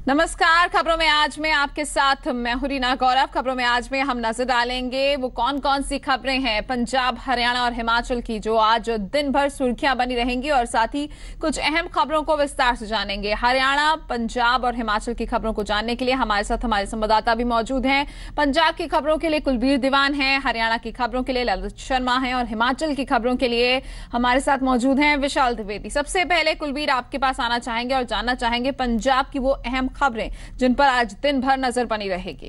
नमस्कार। खबरों में आज में आपके साथ मैं हूं रीना गौरव। खबरों में आज में हम नजर डालेंगे वो कौन कौन सी खबरें हैं पंजाब, हरियाणा और हिमाचल की जो आज दिन भर सुर्खियां बनी रहेंगी, और साथ ही कुछ अहम खबरों को विस्तार से जानेंगे। हरियाणा, पंजाब और हिमाचल की खबरों को जानने के लिए हमारे साथ हमारे संवाददाता भी मौजूद हैं। पंजाब की खबरों के लिए कुलबीर दीवान हैं, हरियाणा की खबरों के लिए ललित शर्मा हैं और हिमाचल की खबरों के लिए हमारे साथ मौजूद हैं विशाल द्विवेदी। सबसे पहले कुलबीर आपके पास आना चाहेंगे और जानना चाहेंगे पंजाब की वो अहम खबरें जिन पर आज दिन भर नजर बनी रहेगी।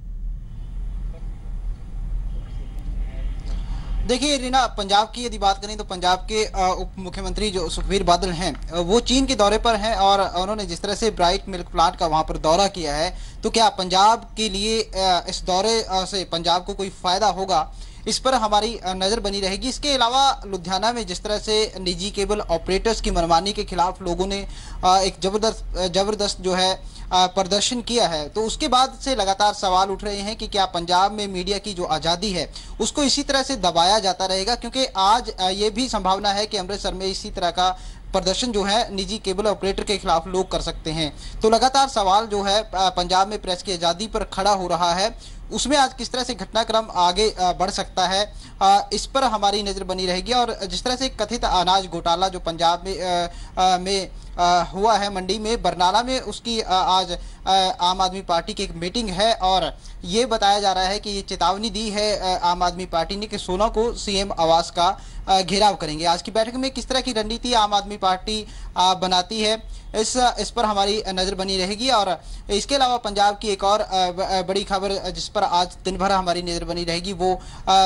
देखिए रीना, पंजाब की यदि बात करें तो पंजाब के उप मुख्यमंत्री जो सुखबीर बादल हैं वो चीन के दौरे पर हैं, और उन्होंने जिस तरह से ब्राइट मिल्क प्लांट का वहां पर दौरा किया है, तो क्या पंजाब के लिए इस दौरे से पंजाब को कोई फायदा होगा, इस पर हमारी नजर बनी रहेगी। इसके अलावा लुधियाना में जिस तरह से निजी केबल ऑपरेटर्स की मनमानी के खिलाफ लोगों ने एक जबरदस्त जो है प्रदर्शन किया है, तो उसके बाद से लगातार सवाल उठ रहे हैं कि क्या पंजाब में मीडिया की जो आज़ादी है उसको इसी तरह से दबाया जाता रहेगा, क्योंकि आज ये भी संभावना है कि अमृतसर में इसी तरह का प्रदर्शन जो है निजी केबल ऑपरेटर के खिलाफ लोग कर सकते हैं। तो लगातार सवाल जो है पंजाब में प्रेस की आज़ादी पर खड़ा हो रहा है, उसमें आज किस तरह से घटनाक्रम आगे बढ़ सकता है, इस पर हमारी नज़र बनी रहेगी। और जिस तरह से कथित अनाज घोटाला जो पंजाब में हुआ है मंडी में, बरनाला में, उसकी आज आम आदमी पार्टी की एक मीटिंग है, और ये बताया जा रहा है कि ये चेतावनी दी है आम आदमी पार्टी ने कि 16 को सीएम आवास का घेराव करेंगे। आज की बैठक में किस तरह की रणनीति आम आदमी पार्टी बनाती है, इस पर हमारी नज़र बनी रहेगी। और इसके अलावा पंजाब की एक और बड़ी खबर जिस पर आज दिन भर हमारी नज़र बनी रहेगी वो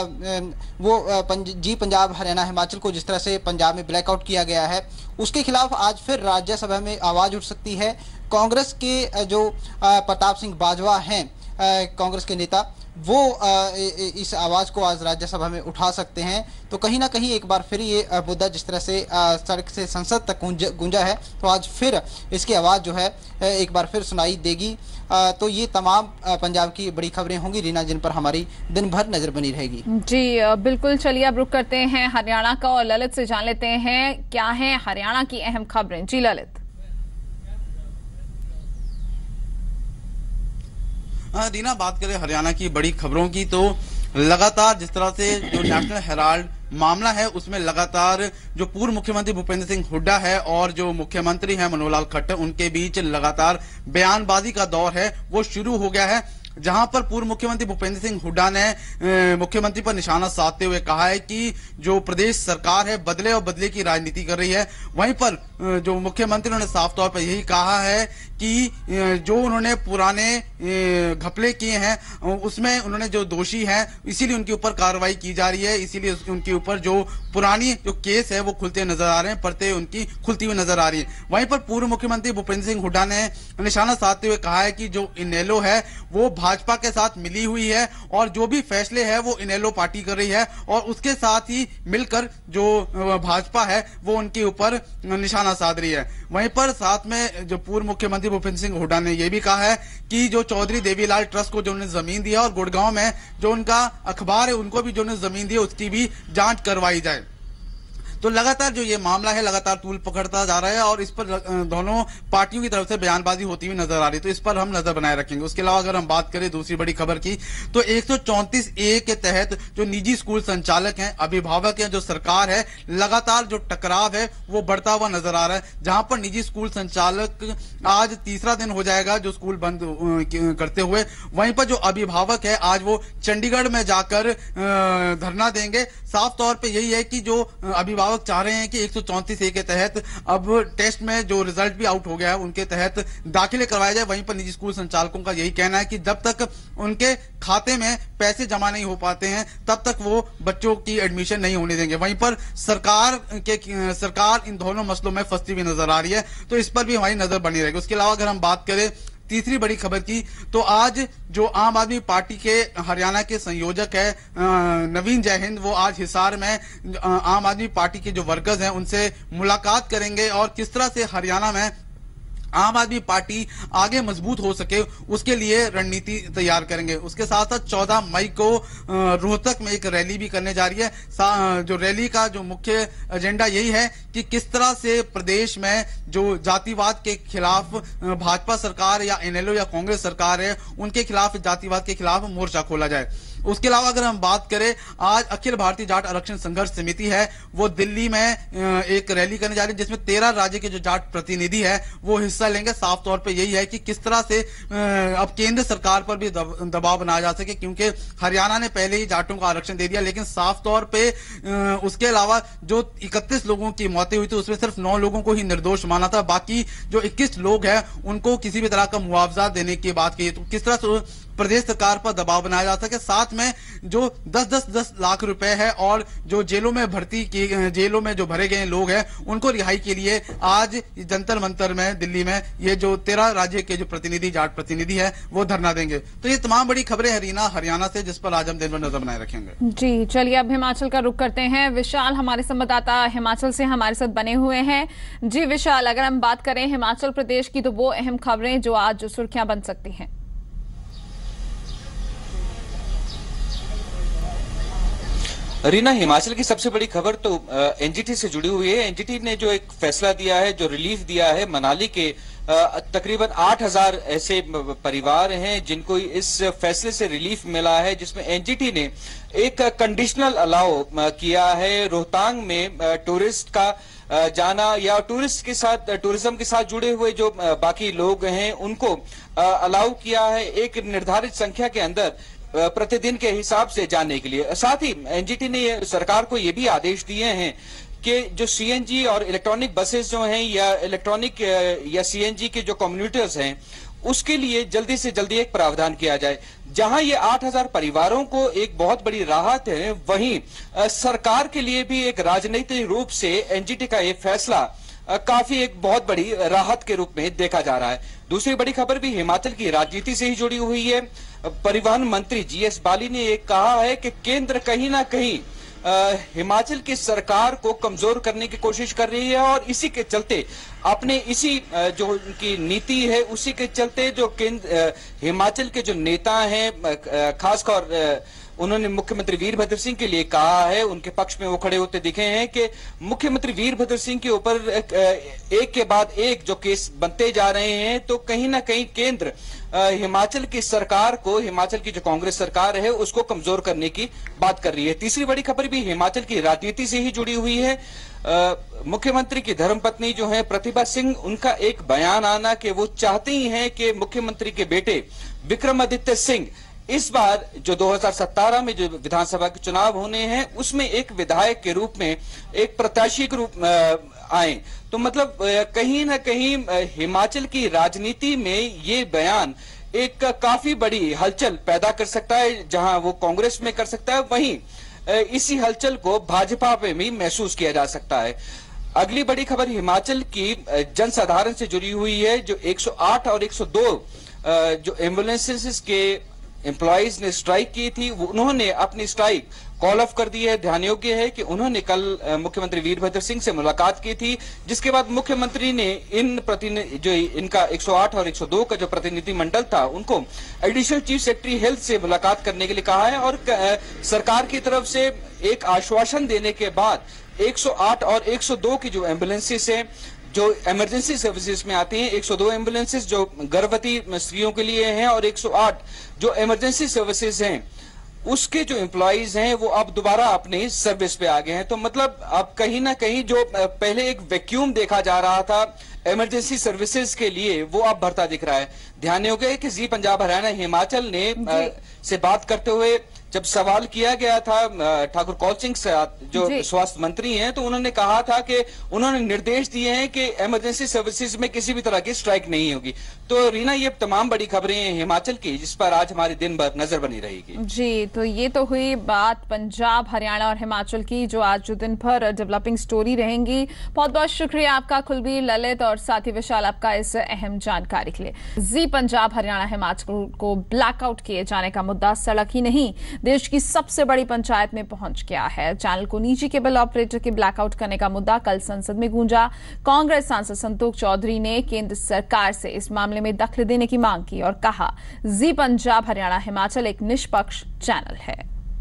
जी पंजाब हरियाणा हिमाचल को जिस तरह से पंजाब में ब्लैकआउट किया गया है, उसके खिलाफ आज फिर राज्यसभा में आवाज़ उठ सकती है। कांग्रेस के जो प्रताप सिंह बाजवा हैं, कांग्रेस के नेता, वो इस आवाज़ को आज राज्यसभा में उठा सकते हैं। तो कहीं ना कहीं एक बार फिर ये मुद्दा जिस तरह से सड़क से संसद तक गूंजा है, तो आज फिर इसकी आवाज़ जो है एक बार फिर सुनाई देगी। तो ये तमाम पंजाब की बड़ी खबरें होंगी रीना, जिन पर हमारी दिन भर नजर बनी रहेगी। जी बिल्कुल, चलिए अब रुक करते हैं हरियाणा का और ललित से जान लेते हैं क्या है हरियाणा की अहम खबरें। जी ललित। रीना, बात करें हरियाणा की बड़ी खबरों की तो लगातार जिस तरह से जो नेशनल हेराल्ड मामला है उसमें लगातार जो पूर्व मुख्यमंत्री भूपेंद्र सिंह हुड्डा है और जो मुख्यमंत्री हैं मनोहर लाल खट्टर, उनके बीच लगातार बयानबाजी का दौर है वो शुरू हो गया है, जहां पर पूर्व मुख्यमंत्री भूपेंद्र सिंह हुड्डा ने मुख्यमंत्री पर निशाना साधते हुए कहा है कि जो प्रदेश सरकार है बदले और बदले की राजनीति कर रही है। वहीं पर जो मुख्यमंत्री ने साफ तौर पर यही कहा है कि जो उन्होंने पुराने घपले किए हैं उसमें उन्होंने जो दोषी हैं इसीलिए उनके ऊपर कार्रवाई की जा रही है, इसीलिए उनके ऊपर जो पुरानी जो केस है वो खुलते नजर आ रहे हैं, परतें उनकी खुलती हुई नजर आ रही है। वहीं पर पूर्व मुख्यमंत्री भूपेंद्र सिंह हुड्डा ने निशाना साधते हुए कहा है कि जो इनेलो है वो भाजपा के साथ मिली हुई है और जो भी फैसले है वो इनेलो पार्टी कर रही है, और उसके साथ ही मिलकर जो भाजपा है वो उनके ऊपर निशाना साध रही है। वहीं पर साथ में जो पूर्व मुख्यमंत्री भूपेंद्र सिंह हुड्डा ने यह भी कहा है कि जो चौधरी देवीलाल ट्रस्ट को जो उन्होंने जमीन दिया और गुड़गांव में जो उनका अखबार है उनको भी जो उन्होंने जमीन दी उसकी भी जांच करवाई जाए। तो लगातार जो ये मामला है लगातार तूल पकड़ता जा रहा है और इस पर दोनों पार्टियों की तरफ से बयानबाजी होती हुई नजर आ रही है, तो इस पर हम नजर बनाए रखेंगे। उसके अलावा अगर हम बात करें दूसरी बड़ी खबर की तो 134A के तहत जो निजी स्कूल संचालक हैं, अभिभावक हैं, जो सरकार है, लगातार जो टकराव है वो बढ़ता हुआ नजर आ रहा है, जहां पर निजी स्कूल संचालक आज तीसरा दिन हो जाएगा जो स्कूल बंद करते हुए। वहीं पर जो अभिभावक है आज वो चंडीगढ़ में जाकर धरना देंगे। साफ तौर पर यही है कि जो अभिभावक चाह रहे हैं कि 134A के तहत अब टेस्ट में जो रिजल्ट भी आउट हो गया है उनके तहत दाखिले करवाए जाए। वहीं पर निजी स्कूल संचालकों का यही कहना है कि जब तक उनके खाते में पैसे जमा नहीं हो पाते हैं तब तक वो बच्चों की एडमिशन नहीं होने देंगे। वहीं पर सरकार इन दोनों मसलों में फंसती हुई नजर आ रही है, तो इस पर भी हमारी नजर बनी रहेगी। उसके अलावा अगर हम बात करें तीसरी बड़ी खबर की तो आज जो आम आदमी पार्टी के हरियाणा के संयोजक है नवीन जयहिंद, वो आज हिसार में आम आदमी पार्टी के जो वर्कर्स हैं उनसे मुलाकात करेंगे और किस तरह से हरियाणा में आम आदमी पार्टी आगे मजबूत हो सके उसके लिए रणनीति तैयार करेंगे। उसके साथ साथ 14 मई को रोहतक में एक रैली भी करने जा रही है। जो रैली का जो मुख्य एजेंडा यही है कि किस तरह से प्रदेश में जो जातिवाद के खिलाफ भाजपा सरकार या एनएलओ या कांग्रेस सरकार है उनके खिलाफ, जातिवाद के खिलाफ मोर्चा खोला जाए। उसके अलावा अगर हम बात करें, आज अखिल भारतीय जाट आरक्षण संघर्ष समिति है वो दिल्ली में एक रैली करने जा रही है जिसमें 13 राज्य के जो जाट प्रतिनिधि है वो हिस्सा लेंगे। साफ तौर पे यही है कि किस तरह से अब केंद्र सरकार पर भी दबाव बनाया जा सके, क्योंकि हरियाणा ने पहले ही जाटों को आरक्षण दे दिया, लेकिन साफ तौर पे उसके अलावा जो 31 लोगों की मौतें हुई थी उसमें सिर्फ 9 लोगों को ही निर्दोष माना था, बाकी जो 21 लोग हैं उनको किसी भी तरह का मुआवजा देने की बात की। तो किस तरह से प्रदेश सरकार पर दबाव बनाया जा सके, साथ में जो 10 लाख रुपए है और जो जेलों में जो भरे गए लोग हैं उनको रिहाई के लिए आज जंतर मंतर में दिल्ली में ये जो 13 राज्य के जो प्रतिनिधि, जाट प्रतिनिधि है वो धरना देंगे। तो ये तमाम बड़ी खबरें हरियाणा से जिस पर आज हम दिन भर नजर बनाए रखेंगे। जी चलिए, अब हिमाचल का रुख करते हैं। विशाल हमारे संवाददाता हिमाचल से हमारे साथ बने हुए हैं। जी विशाल, अगर हम बात करें हिमाचल प्रदेश की तो वो अहम खबरें जो आज सुर्खियां बन सकती हैं। रीना, हिमाचल की सबसे बड़ी खबर तो एनजीटी से जुड़ी हुई है। एनजीटी ने जो एक फैसला दिया है, जो रिलीफ दिया है मनाली के तकरीबन 8000 ऐसे परिवार हैं जिनको इस फैसले से रिलीफ मिला है, जिसमें एनजीटी ने एक कंडीशनल अलाउ किया है रोहतांग में टूरिस्ट का जाना या टूरिस्ट के साथ, टूरिज्म के साथ जुड़े हुए जो बाकी लोग हैं उनको अलाउ किया है एक निर्धारित संख्या के अंदर प्रतिदिन के हिसाब से जाने के लिए। साथ ही एनजीटी ने सरकार को ये भी आदेश दिए हैं कि जो सीएनजी और इलेक्ट्रॉनिक बसेस जो हैं या इलेक्ट्रॉनिक या सीएनजी के जो कम्युनिटर्स हैं उसके लिए जल्दी से जल्दी एक प्रावधान किया जाए। जहां ये 8000 परिवारों को एक बहुत बड़ी राहत है, वहीं सरकार के लिए भी एक राजनीतिक रूप से एनजीटी का ये फैसला काफी एक बहुत बड़ी राहत के रूप में देखा जा रहा है। दूसरी बड़ी खबर भी हिमाचल की राजनीति से ही जुड़ी हुई है। परिवहन मंत्री जीएस बाली ने एक कहा है कि केंद्र कहीं ना कहीं हिमाचल की सरकार को कमजोर करने की कोशिश कर रही है और इसी के चलते अपने इसी जो उनकी नीति है उसी के चलते जो केंद्र हिमाचल के जो नेता हैं, खासकर उन्होंने मुख्यमंत्री वीरभद्र सिंह के लिए कहा है, उनके पक्ष में वो खड़े होते दिखे हैं कि मुख्यमंत्री वीरभद्र सिंह के ऊपर एक के बाद एक जो केस बनते जा रहे हैं, तो कहीं ना कहीं केंद्र हिमाचल की सरकार को, हिमाचल की जो कांग्रेस सरकार है उसको कमजोर करने की बात कर रही है। तीसरी बड़ी खबर भी हिमाचल की राजनीति से ही जुड़ी हुई है। मुख्यमंत्री की धर्मपत्नी जो है प्रतिभा सिंह, उनका एक बयान आना कि वो चाहती हैं कि मुख्यमंत्री के बेटे विक्रमादित्य सिंह इस बार जो 2017 में जो विधानसभा के चुनाव होने हैं उसमें एक विधायक के रूप में, एक प्रत्याशी के रूप आए। तो मतलब कहीं ना कहीं हिमाचल की राजनीति में ये बयान एक काफी बड़ी हलचल पैदा कर सकता है। जहां वो कांग्रेस में कर सकता है, वहीं इसी हलचल को भाजपा में भी महसूस किया जा सकता है। अगली बड़ी खबर हिमाचल की जनसाधारण से जुड़ी हुई है। जो 108 और 102 जो एम्बुलेंसेस के एम्प्लॉइज ने स्ट्राइक की थी, उन्होंने अपनी स्ट्राइक कॉल ऑफ कर दी है। ध्यान योग्य है कि उन्होंने कल मुख्यमंत्री वीरभद्र सिंह से मुलाकात की थी, जिसके बाद मुख्यमंत्री ने जो इनका 108 और 102 का जो प्रतिनिधि मंडल था उनको एडिशनल चीफ सेक्रेटरी हेल्थ से मुलाकात करने के लिए कहा है और सरकार की तरफ से एक आश्वासन देने के बाद 108 और 102 की जो एम्बुलेंसेस है जो इमरजेंसी सर्विसेज में आती हैं, 102 एम्बुलेंसेस जो गर्भवती स्त्रियों के लिए हैं और 108 जो इमरजेंसी सर्विसेज हैं उसके जो एम्प्लॉइज हैं वो अब दोबारा अपनी सर्विस पे आ गए हैं। तो मतलब अब कहीं ना कहीं जो पहले एक वैक्यूम देखा जा रहा था इमरजेंसी सर्विसेज के लिए, वो अब भरता दिख रहा है। ध्यान योग्य है कि जी पंजाब हरियाणा हिमाचल ने से बात करते हुए जब सवाल किया गया था ठाकुर कौल सिंह से, जो स्वास्थ्य मंत्री हैं, तो उन्होंने कहा था कि उन्होंने निर्देश दिए हैं कि इमरजेंसी सर्विसेज में किसी भी तरह की स्ट्राइक नहीं होगी। तो रीना, ये तमाम बड़ी खबरें हैं हिमाचल की जिस पर आज हमारी दिन भर नजर बनी रहेगी। जी, तो ये तो हुई बात पंजाब, हरियाणा और हिमाचल की जो आज दिन भर डेवलपिंग स्टोरी रहेंगी। बहुत बहुत शुक्रिया आपका कुलबीर, ललित और साथ ही विशाल आपका इस अहम जानकारी के लिए। जी पंजाब हरियाणा हिमाचल को ब्लैकआउट किए जाने का मुद्दा सड़क ही नहीं देश की सबसे बड़ी पंचायत में पहुंच गया है। चैनल को निजी केबल ऑपरेटर के ब्लैकआउट करने का मुद्दा कल संसद में गूंजा। कांग्रेस सांसद संतोष चौधरी ने केंद्र सरकार से इस मामले में दखल देने की मांग की और कहा, जी पंजाब हरियाणा हिमाचल एक निष्पक्ष चैनल है।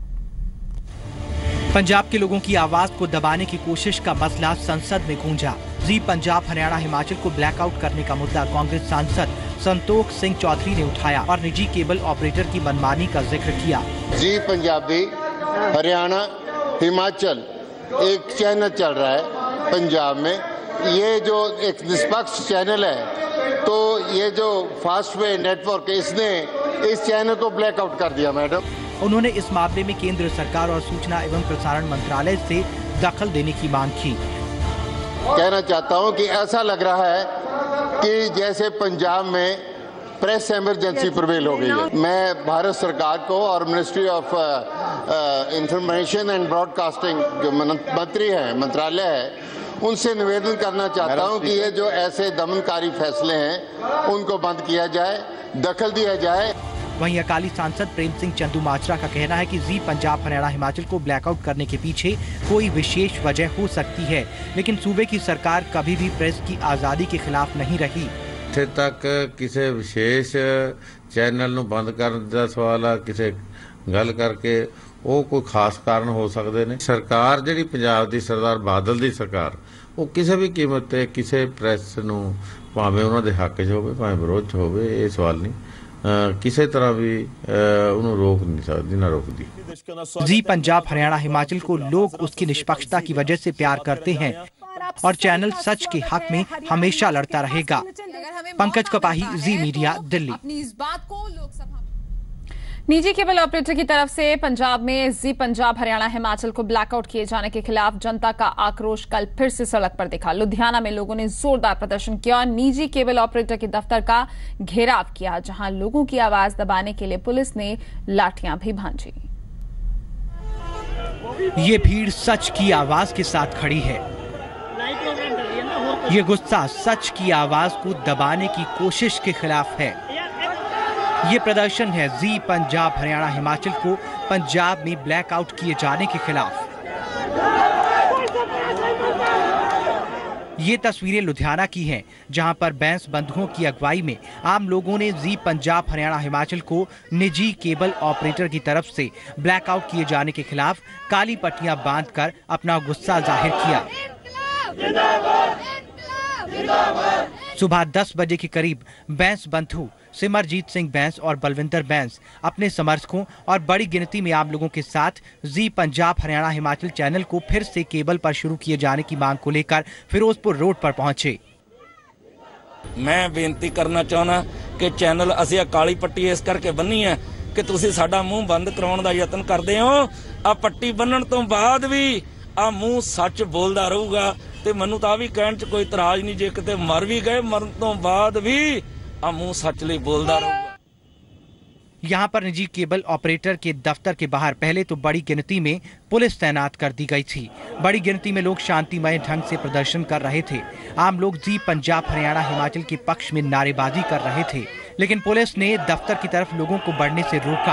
पंजाब के लोगों की आवाज को दबाने की कोशिश का मसला संसद में गूंजा। जी पंजाब हरियाणा हिमाचल को ब्लैकआउट करने का मुद्दा कांग्रेस सांसद संतोष सिंह चौधरी ने उठाया और निजी केबल ऑपरेटर की मनमानी का जिक्र किया। जी पंजाबी हरियाणा हिमाचल एक चैनल चल रहा है पंजाब में, ये जो एक निष्पक्ष चैनल है, तो ये जो फास्टवे नेटवर्क इसने इस चैनल को ब्लैकआउट कर दिया। मैडम, उन्होंने इस मामले में केंद्र सरकार और सूचना एवं प्रसारण मंत्रालय से दखल देने की मांग की। कहना चाहता हूं कि ऐसा लग रहा है कि जैसे पंजाब में प्रेस इमरजेंसी प्रिवेल हो गई है। मैं भारत सरकार को और ministry of information and broadcasting जो मंत्री है, मंत्रालय है, उनसे निवेदन करना चाहता हूं कि ये जो ऐसे दमनकारी फैसले हैं उनको बंद किया जाए, दखल दिया जाए। वहीं अकाली सांसद प्रेम सिंह चंदू माजरा का कहना है कि जी पंजाब हरियाणा हिमाचल को ब्लैकआउट करने के पीछे कोई विशेष वजह हो सकती है, लेकिन सूबे की सरकार कभी भी प्रेस की आजादी के खिलाफ नहीं रही। ਇੱਥੇ ਤੱਕ ਕਿਸੇ ਵਿਸ਼ੇਸ਼ ਚੈਨਲ ਨੂੰ ਬੰਦ ਕਰਨ ਦਾ ਸਵਾਲ ਆ, ਕਿਸੇ ਗੱਲ ਕਰਕੇ ਉਹ ਕੋਈ ਖਾਸ ਕਾਰਨ ਹੋ ਸਕਦੇ ਨੇ। ਸਰਕਾਰ ਜਿਹੜੀ ਪੰਜਾਬ ਦੀ ਸਰਦਾਰ ਬਾਦਲ ਦੀ ਸਰਕਾਰ, ਉਹ ਕਿਸੇ ਵੀ ਕੀਮਤ ਤੇ ਕਿਸੇ ਪ੍ਰੈਸ ਨੂੰ ਭਾਵੇਂ ਉਹਨਾਂ ਦੇ ਹੱਕ 'ਚ ਹੋਵੇ ਭਾਵੇਂ ਵਿਰੋਧ 'ਚ ਹੋਵੇ, ਇਹ ਸਵਾਲ ਨਹੀਂ, किसी तरह भी उन्हें रोक नहीं सकती, ना रोकती। जी पंजाब हरियाणा हिमाचल को लोग उसकी निष्पक्षता की वजह से प्यार करते हैं और चैनल सच के हक में हमेशा लड़ता रहेगा। पंकज कपाही, जी मीडिया, दिल्ली। अपनी इस बात को लोकसभा निजी केबल ऑपरेटर की तरफ से पंजाब में जी पंजाब हरियाणा हिमाचल को ब्लैकआउट किए जाने के खिलाफ जनता का आक्रोश कल फिर से सड़क पर दिखा। लुधियाना में लोगों ने जोरदार प्रदर्शन किया और निजी केबल ऑपरेटर के दफ्तर का घेराव किया, जहां लोगों की आवाज दबाने के लिए पुलिस ने लाठियां भी भांजी। ये भीड़ सच की आवाज के साथ खड़ी है। ये गुस्सा सच की आवाज को दबाने की कोशिश के खिलाफ है। ये प्रदर्शन है जी पंजाब हरियाणा हिमाचल को पंजाब में ब्लैकआउट किए जाने के खिलाफ। ये तस्वीरें लुधियाना की हैं, जहां पर बैंस बंधुओं की अगुवाई में आम लोगों ने जी पंजाब हरियाणा हिमाचल को निजी केबल ऑपरेटर की तरफ से ब्लैकआउट किए जाने के खिलाफ काली पट्टियां बांधकर अपना गुस्सा जाहिर किया। सुबह 10 बजे के करीब बैंस बंधु सिमरजीत सिंह बैंस और बलविंदर बैंस अपने समर्थकों और बड़ी गिनती में आम लोगों के साथ जी पंजाब हरियाणा हिमाचल चैनल को फिर से केबल पर शुरू किए जाने की मांग को लेकर फिरोजपुर रोड पर पहुंचे। मैं बेनती करना चाहना कि चैनल ਅਸੀਂ ਕਾਲੀ ਪੱਟੀ ਇਸ ਕਰਕੇ ਬੰਨੀ ਹੈ ਕਿ ਤੁਸੀਂ ਸਾਡਾ ਮੂੰਹ ਬੰਦ ਕਰਾਉਣ ਦਾ ਯਤਨ ਕਰਦੇ ਹੋ। ਆ ਪੱਟੀ ਬੰਨਣ ਤੋਂ ਬਾਅਦ ਵੀ ਆ ਮੂੰਹ ਸੱਚ ਬੋਲਦਾ ਰਹੂਗਾ ਤੇ ਮੈਨੂੰ ਤਾਂ ਵੀ ਕਹਿਣ 'ਚ ਕੋਈ ਇਤਰਾਜ਼ ਨਹੀਂ, ਜੇ ਕਿਤੇ ਮਰ ਵੀ ਗਏ ਮਰਨ ਤੋਂ ਬਾਅਦ ਵੀ ਆ ਮੂੰਹ ਸੱਚ ਲਈ ਬੋਲਦਾ ਰਹੂਗਾ। यहाँ पर निजी केबल ऑपरेटर के दफ्तर के बाहर पहले तो बड़ी गिनती में पुलिस तैनात कर दी गई थी। बड़ी गिनती में लोग शांतिमय ढंग से प्रदर्शन कर रहे थे। आम लोग जी पंजाब हरियाणा हिमाचल के पक्ष में नारेबाजी कर रहे थे, लेकिन पुलिस ने दफ्तर की तरफ लोगों को बढ़ने से रोका।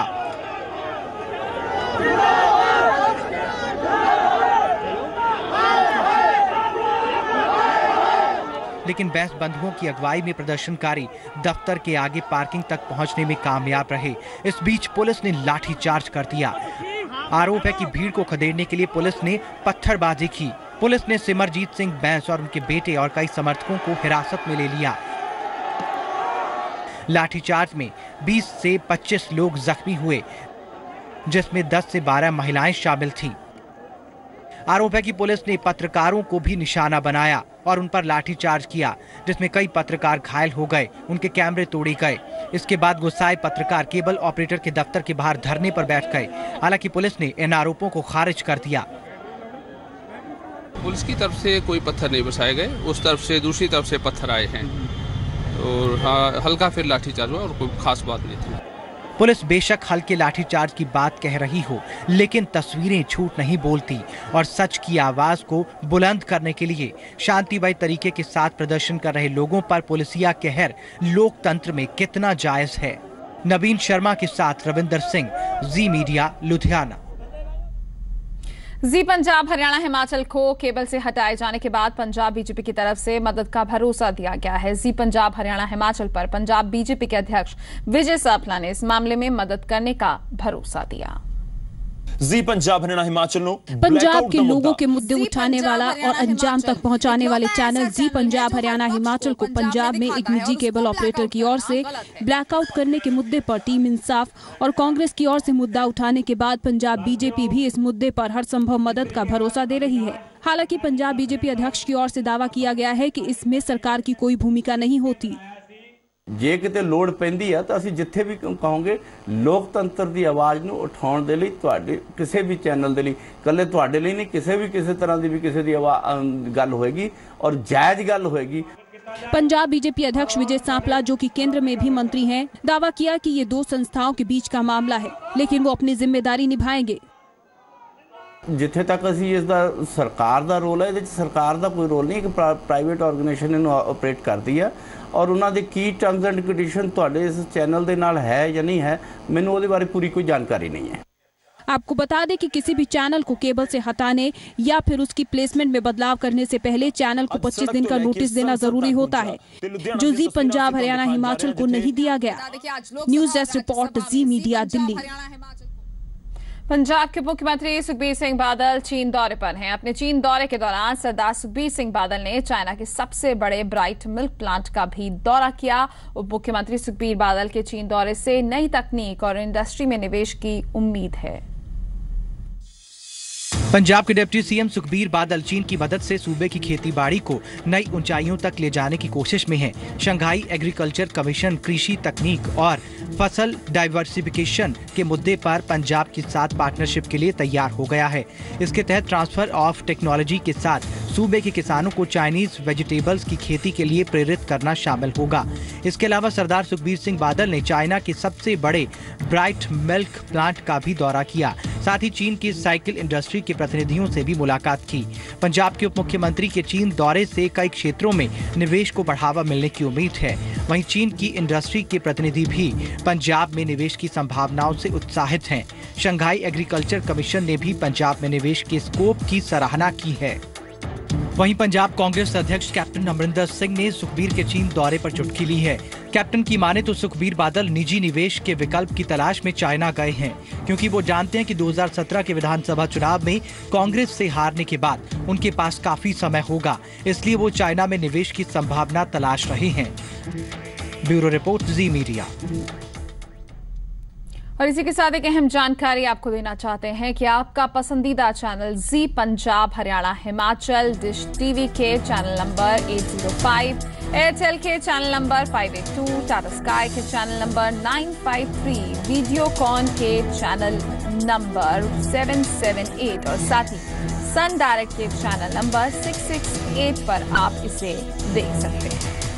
लेकिन बैंस बंधुओं की अगुवाई में प्रदर्शनकारी दफ्तर के आगे पार्किंग तक पहुंचने में कामयाब रहे। इस बीच पुलिस ने लाठीचार्ज कर दिया। आरोप है कि भीड़ को खदेड़ने के लिए पुलिस ने पत्थरबाजी की। पुलिस ने सिमरजीत सिंह बैंस और उनके बेटे और कई समर्थकों को हिरासत में ले लिया। लाठीचार्ज में 20 से 25 लोग जख्मी हुए, जिसमें 10 से 12 महिलाएं शामिल थीं। आरोप है कि पुलिस ने पत्रकारों को भी निशाना बनाया और उन पर लाठीचार्ज किया, जिसमें कई पत्रकार घायल हो गए, उनके कैमरे तोड़े गए। इसके बाद गुस्साए पत्रकार केबल ऑपरेटर के दफ्तर के बाहर धरने पर बैठ गए। हालांकि पुलिस ने इन आरोपों को खारिज कर दिया। पुलिस की तरफ से कोई पत्थर नहीं बरसाए गए, उस तरफ से दूसरी तरफ से पत्थर आए हैं और हाँ, हल्का फिर लाठीचार्ज हुआ और कोई खास बात नहीं थी। पुलिस बेशक हल्के लाठीचार्ज की बात कह रही हो, लेकिन तस्वीरें झूठ नहीं बोलती और सच की आवाज को बुलंद करने के लिए शांतिमय तरीके के साथ प्रदर्शन कर रहे लोगों पर पुलिसिया कहर लोकतंत्र में कितना जायज है। नवीन शर्मा के साथ रविंदर सिंह, जी मीडिया, लुधियाना। जी पंजाब हरियाणा हिमाचल को केबल से हटाए जाने के बाद पंजाब बीजेपी की तरफ से मदद का भरोसा दिया गया है। जी पंजाब हरियाणा हिमाचल पर पंजाब बीजेपी के अध्यक्ष विजय सापला ने इस मामले में मदद करने का भरोसा दिया। जी पंजाब हरियाणा हिमाचल पंजाब के लोगों के मुद्दे उठाने वाला और अंजाम तक पहुंचाने वाले चैनल जी पंजाब हरियाणा हिमाचल को पंजाब में एक निजी केबल ऑपरेटर की ओर से ब्लैकआउट करने के मुद्दे पर टीम इंसाफ और कांग्रेस की ओर से मुद्दा उठाने के बाद पंजाब बीजेपी भी इस मुद्दे पर हर संभव मदद का भरोसा दे रही है। हालांकि पंजाब बीजेपी अध्यक्ष की ओर से दावा किया गया है कि इसमें सरकार की कोई भूमिका नहीं होती। ਜੇ ਕਿਤੇ ਲੋੜ ਪੈਂਦੀ ਆ ਤਾਂ ਅਸੀਂ ਜਿੱਥੇ ਵੀ ਕਹਾਂਗੇ ਲੋਕਤੰਤਰ ਦੀ ਆਵਾਜ਼ ਨੂੰ ਉਠਾਉਣ ਦੇ ਲਈ ਤੁਹਾਡੇ ਕਿਸੇ ਵੀ ਚੈਨਲ ਦੇ ਲਈ ਕੱਲੇ ਤੁਹਾਡੇ ਲਈ ਨਹੀਂ ਕਿਸੇ ਤਰ੍ਹਾਂ ਦੀ ਵੀ ਕਿਸੇ ਦੀ ਗੱਲ ਹੋਏਗੀ और जायज गल होएगी। पंजाब बीजेपी अध्यक्ष विजय सापला जो कि केंद्र में भी मंत्री हैं, दावा किया कि ये दो संस्थाओं के बीच का मामला है, लेकिन वो अपनी जिम्मेदारी निभाएंगे। जिथे तक असी इसका सरकार का रोल है, सरकार का कोई रोल नहीं, एक प्राइवेट ऑर्गेनाइजेशन इन्हें ऑपरेट करती है और उन्होंने की टर्म्स एंड कंडीशन तुहाडे इस चैनल के नाल है या नहीं है, मैनूं उहदे बारे पूरी कोई जानकारी नहीं है। आपको बता दें कि किसी भी चैनल को केबल से हटाने या फिर उसकी प्लेसमेंट में बदलाव करने से पहले चैनल को 25 दिन का नोटिस देना जरूरी होता है, जो जी पंजाब हरियाणा हिमाचल को नहीं दिया गया। News desk report, Zee Media, Delhi. Punjab के मुख्यमंत्री सुखबीर सिंह बादल चीन दौरे पर हैं। अपने चीन दौरे के दौरान सरदार सुखबीर सिंह बादल ने चाइना के सबसे बड़े ब्राइट मिल्क प्लांट का भी दौरा किया। उप मुख्यमंत्री सुखबीर बादल के चीन दौरे से नई तकनीक और इंडस्ट्री में निवेश की उम्मीद है। पंजाब के डिप्टी सीएम सुखबीर बादल चीन की मदद से सूबे की खेती-बाड़ी को नई ऊंचाइयों तक ले जाने की कोशिश में हैं। शंघाई एग्रीकल्चर कमीशन कृषि तकनीक और फसल डाइवर्सिफिकेशन के मुद्दे पर पंजाब के साथ पार्टनरशिप के लिए तैयार हो गया है। इसके तहत ट्रांसफर ऑफ टेक्नोलॉजी के साथ सूबे के किसानों को चाइनीज वेजिटेबल्स की खेती के लिए प्रेरित करना शामिल होगा। इसके अलावा सरदार सुखबीर सिंह बादल ने चाइना के सबसे बड़े ब्राइट मिल्क प्लांट का भी दौरा किया। साथ ही चीन की साइकिल इंडस्ट्री के प्रतिनिधियों से भी मुलाकात की। पंजाब के उप मुख्यमंत्री के चीन दौरे से कई क्षेत्रों में निवेश को बढ़ावा मिलने की उम्मीद है। वहीं चीन की इंडस्ट्री के प्रतिनिधि भी पंजाब में निवेश की संभावनाओं से उत्साहित हैं। शंघाई एग्रीकल्चर कमीशन ने भी पंजाब में निवेश के स्कोप की सराहना की है। वहीं पंजाब कांग्रेस अध्यक्ष कैप्टन अमरिंदर सिंह ने सुखबीर के चीन दौरे पर चुटकी ली है। कैप्टन की माने तो सुखबीर बादल निजी निवेश के विकल्प की तलाश में चाइना गए हैं, क्योंकि वो जानते हैं कि 2017 के विधानसभा चुनाव में कांग्रेस से हारने के बाद उनके पास काफी समय होगा, इसलिए वो चाइना में निवेश की संभावना तलाश रहे हैं। Bureau report, Zee Media. और इसी के साथ एक अहम जानकारी आपको देना चाहते हैं कि आपका पसंदीदा चैनल जी पंजाब हरियाणा हिमाचल डिश टीवी के चैनल नंबर 805, एयरटेल के चैनल नंबर 582, टाटा स्काई के चैनल नंबर 953, वीडियोकॉन के चैनल नंबर 778 और साथ ही सन डायरेक्ट के चैनल नंबर 668 पर आप इसे देख सकते हैं।